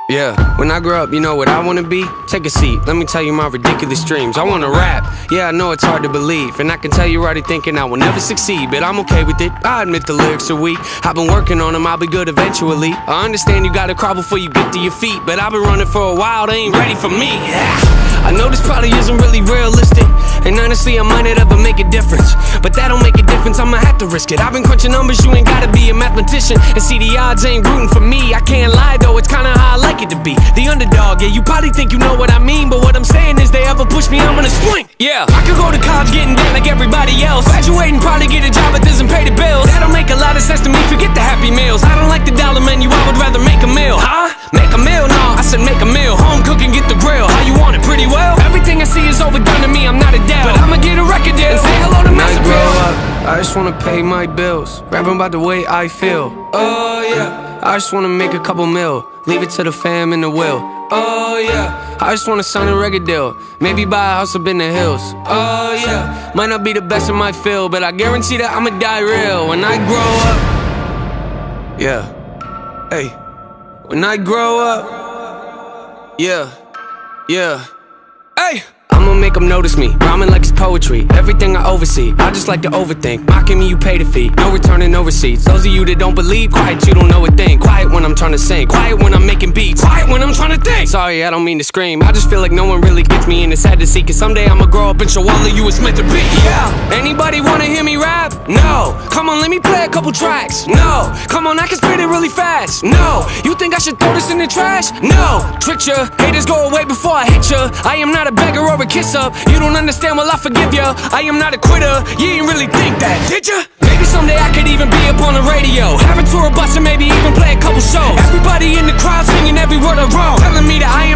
Yeah, when I grow up, you know what I wanna be? Take a seat, let me tell you my ridiculous dreams. I wanna rap, yeah, I know it's hard to believe, and I can tell you're already thinking I will never succeed, but I'm okay with it, I admit the lyrics are weak. I've been working on them, I'll be good eventually. I understand you gotta crawl before you get to your feet, but I've been running for a while, they ain't ready for me. I know this probably isn't really realistic, and honestly I might not ever make a difference, but that don't make a difference, I'ma have to risk it. I've been crunching numbers, you ain't gotta be a mathematician, and see the odds ain't rooting for me. I can't lie though, it's kinda how I like it to be, the underdog. Yeah, you probably think you know what I mean, but what I'm saying is they ever push me, I'm gonna swing. Yeah, I could go to college getting debt like everybody else, graduate and probably get a job that doesn't pay the bills. That don't make a lot of sense to me, forget the happy meals. I don't like the dollar menu, I would rather make a meal. Huh? Make a meal? No, I said make a meal. Home cooking, get the grill. How you want it? Pretty well. Everything I see is overdone to me, I'm not a Adele, but I'ma get a record deal and say hello to Master Grill. When I grow up, I just wanna pay my bills, rapping about the way I feel. Oh yeah, I just wanna make a couple mil, leave it to the fam in the will. Oh yeah, I just wanna sign a record deal, maybe buy a house up in the hills. Oh yeah, might not be the best in my field, but I guarantee that I'ma die real when I grow up. Yeah, hey, when I grow up. Yeah, yeah, hey, I'ma make them notice me, rhyming like it's poetry. Everything I oversee, I just like to overthink. Mocking me, you pay the fee, no returning, no receipts. Those of you that don't believe, quiet, you don't know a thing. Quiet when I'm trying to sing, quiet when I'm making beats, quiet when I'm trying to think. Sorry, I don't mean to scream, I just feel like no one really gets me, and it's sad to see, cause someday I'ma grow up and show all of you it's meant to be. Yeah, anybody wanna hear me rap? No. Come on, let me play a couple tracks. No. Come on, I can spit it really fast. No. You think I should throw this in the trash? No. Tricked ya, haters go away before I hit ya. I am not a beggar or a kiss up. You don't understand, well I forgive ya. I am not a quitter, you ain't really think that, did ya? Maybe someday I could even be up on the radio, have a tour bus and maybe even play a couple shows. Everybody in the crowd singing every word I wrote, telling me that I